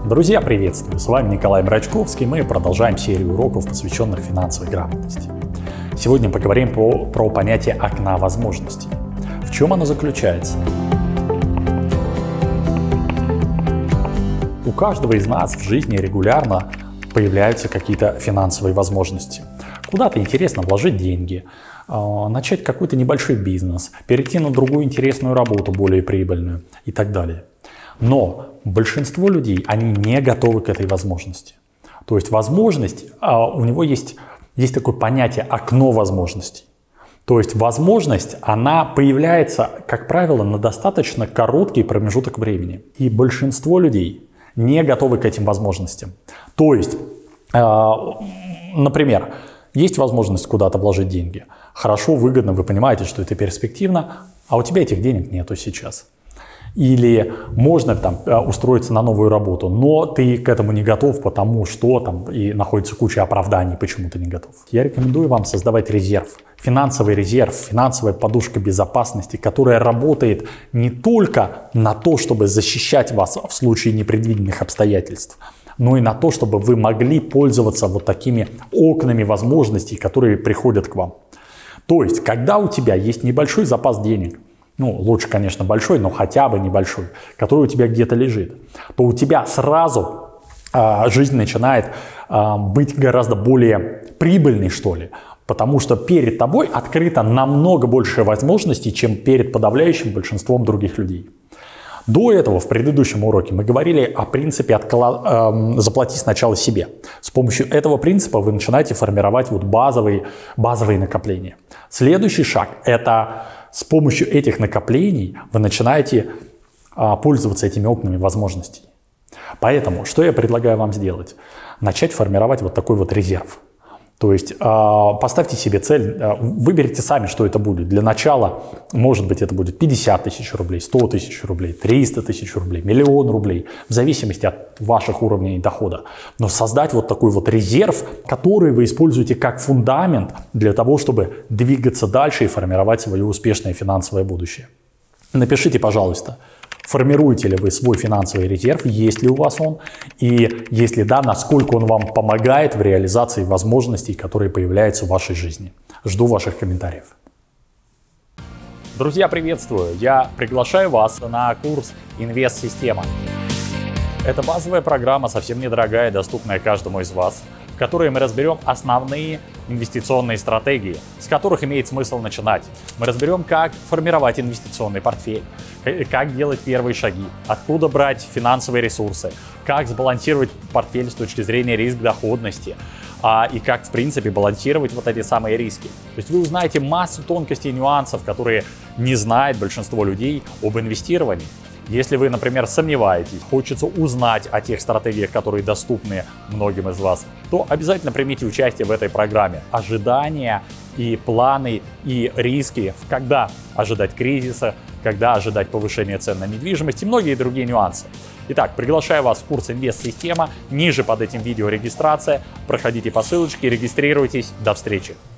Друзья, приветствую! С вами Николай Брачковский. Мы продолжаем серию уроков, посвященных финансовой грамотности. Сегодня поговорим про понятие окна возможностей. В чем оно заключается? У каждого из нас в жизни регулярно появляются какие-то финансовые возможности. Куда-то интересно вложить деньги, начать какой-то небольшой бизнес, перейти на другую интересную работу, более прибыльную и так далее. Но большинство людей, они не готовы к этой возможности. То есть возможность, у него есть такое понятие окно возможностей. То есть возможность, она появляется, как правило, на достаточно короткий промежуток времени. И большинство людей не готовы к этим возможностям. То есть, например, есть возможность куда-то вложить деньги. Хорошо, выгодно, вы понимаете, что это перспективно, а у тебя этих денег нету сейчас. Или можно там устроиться на новую работу, но ты к этому не готов, потому что там и находится куча оправданий, почему ты не готов. Я рекомендую вам создавать резерв, финансовая подушка безопасности, которая работает не только на то, чтобы защищать вас в случае непредвиденных обстоятельств, но и на то, чтобы вы могли пользоваться вот такими окнами возможностей, которые приходят к вам. То есть, когда у тебя есть небольшой запас денег, лучше, конечно, большой, но хотя бы небольшой, который у тебя где-то лежит, то у тебя сразу жизнь начинает быть гораздо более прибыльной, что ли, потому что перед тобой открыто намного больше возможностей, чем перед подавляющим большинством других людей. До этого, в предыдущем уроке, мы говорили о принципе «заплати сначала себе». С помощью этого принципа вы начинаете формировать базовые накопления. Следующий шаг – это с помощью этих накоплений вы начинаете пользоваться этими окнами возможностей. Поэтому, что я предлагаю вам сделать? Начать формировать вот такой вот резерв. То есть поставьте себе цель, выберите сами, что это будет. Для начала, может быть, это будет 50 тысяч рублей, 100 тысяч рублей, 300 тысяч рублей, 1 000 000 рублей, в зависимости от ваших уровней дохода. Но создать вот такой вот резерв, который вы используете как фундамент для того, чтобы двигаться дальше и формировать свое успешное финансовое будущее. Напишите, пожалуйста, формируете ли вы свой финансовый резерв, есть ли у вас он, и если да, насколько он вам помогает в реализации возможностей, которые появляются в вашей жизни. Жду ваших комментариев. Друзья, приветствую! Я приглашаю вас на курс «Инвест-система». Это базовая программа, совсем недорогая, доступная каждому из вас, в которой мы разберем основные инвестиционные стратегии, с которых имеет смысл начинать. Мы разберем, как формировать инвестиционный портфель, как делать первые шаги, откуда брать финансовые ресурсы, как сбалансировать портфель с точки зрения риск-доходности и как, в принципе, балансировать вот эти самые риски. То есть вы узнаете массу тонкостей и нюансов, которые не знает большинство людей об инвестировании. Если вы, например, сомневаетесь, хочется узнать о тех стратегиях, которые доступны многим из вас, то обязательно примите участие в этой программе. Ожидания и планы, и риски, когда ожидать кризиса, когда ожидать повышения цен на недвижимость и многие другие нюансы. Итак, приглашаю вас в курс «Инвест-система». Ниже под этим видео регистрация. Проходите по ссылочке, регистрируйтесь. До встречи!